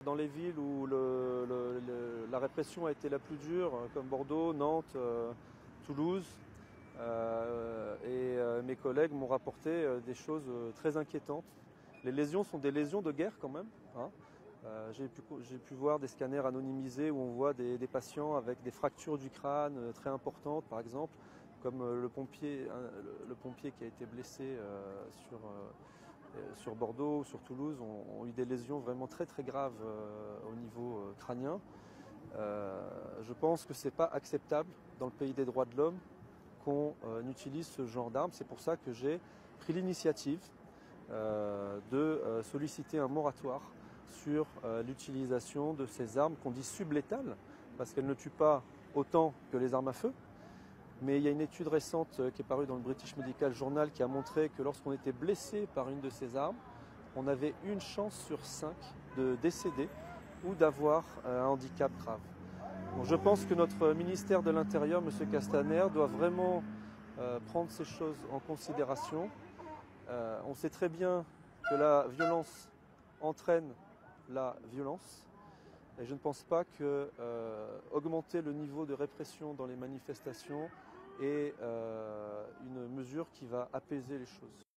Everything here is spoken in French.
dans les villes où la répression a été la plus dure, comme Bordeaux, Nantes, Toulouse. Mes collègues m'ont rapporté des choses très inquiétantes. Les lésions sont des lésions de guerre quand même, hein. J'ai pu voir des scanners anonymisés où on voit des patients avec des fractures du crâne très importantes, par exemple, comme le pompier qui a été blessé sur Bordeaux ou sur Toulouse ont eu des lésions vraiment très très graves au niveau crânien. Je pense que ce n'est pas acceptable dans le pays des droits de l'homme qu'on utilise ce genre d'armes. C'est pour ça que j'ai pris l'initiative de solliciter un moratoire sur l'utilisation de ces armes qu'on dit sublétales, parce qu'elles ne tuent pas autant que les armes à feu. Mais il y a une étude récente qui est parue dans le British Medical Journal qui a montré que lorsqu'on était blessé par une de ces armes, on avait une chance sur 5 de décéder ou d'avoir un handicap grave. Donc je pense que notre ministère de l'Intérieur, M. Castaner, doit vraiment prendre ces choses en considération. On sait très bien que la violence entraîne la violence. Et je ne pense pas que augmenter le niveau de répression dans les manifestations est une mesure qui va apaiser les choses.